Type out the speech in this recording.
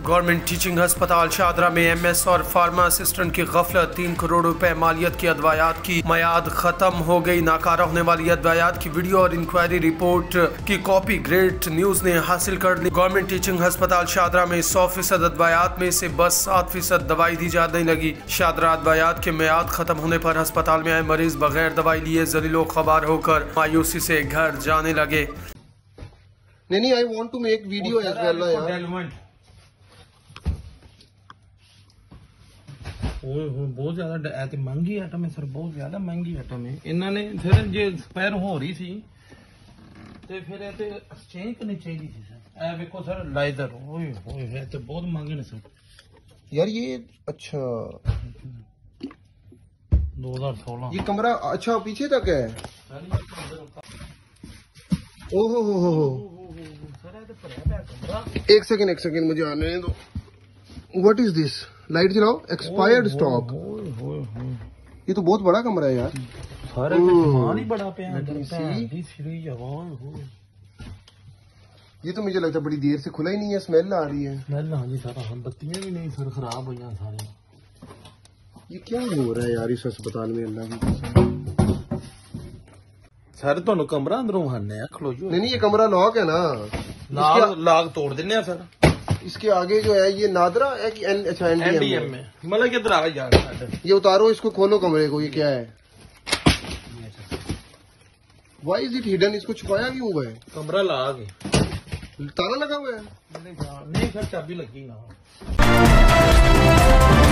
Government teaching अस्पताल शादरा में MS और फार्मा असिस्टेंट की गफलत। 3 करोड़ रुपए मालियत की अदवायात की मयाद खत्म हो गई। नाकारा होने वाली अदवायात की वीडियो और इंक्वायरी रिपोर्ट की कॉपी ग्रेट न्यूज ने हासिल कर ली। गवर्नमेंट टीचिंग अस्पताल शादरा में 100% अदवायात में से बस 7% दवाई दी जाने लगी। शादरा अदवायात के मयाद खत्म होने पर अस्पताल में आए मरीज बगैर दवाई लिए जलीलो खबर होकर मायूसी से घर जाने लगे। नहीं, I want to make video as well यार। बहुत ज्यादा महंगी आइटम है सर, बहुत ज्यादा महंगी आइटम है। इन्होंने फिर जो एक्सपायर हो रही थी तो फिर एक्सचेंज करनी चाहिए थी सर। ए देखो सर लाइजर है तो बहुत महंगे ने सर यार। ये अच्छा 2016 ये कमरा अच्छा पीछे तक है। ओहो हो एक सेकंड मुझे आने दो। What is this? लाइट जलाओ। Expired stock. ये तो बहुत बड़ा कमरा है यार। सारे सामान ही बड़ा पे है। ये तो मुझे लगता है बड़ी देर से खुला ही नहीं है। स्मेल आ रही है। स्मेल हाँ जी सारा, हम बत्तियां भी नहीं सर, खराब हो गया सारे। ये क्या हो रहा है यार इस अस्पताल में? अल्लाह की कसम सर ਤੁਹਾਨੂੰ कमरा अंदरों हाने खलो जो। नहीं, ये कमरा लॉक है ना। लाग तोड़ देने सर। इसके आगे जो है ये नादरा है कि अच्छा एनडीएम में मतलब किधर आ यार। ये उतारो, इसको खोलो कमरे को। ये क्या है? Why is it hidden? इसको छुपाया क्यों हुआ है? कमरा लाग ताला लगा हुआ है। नहीं सर चाबी लगी ना।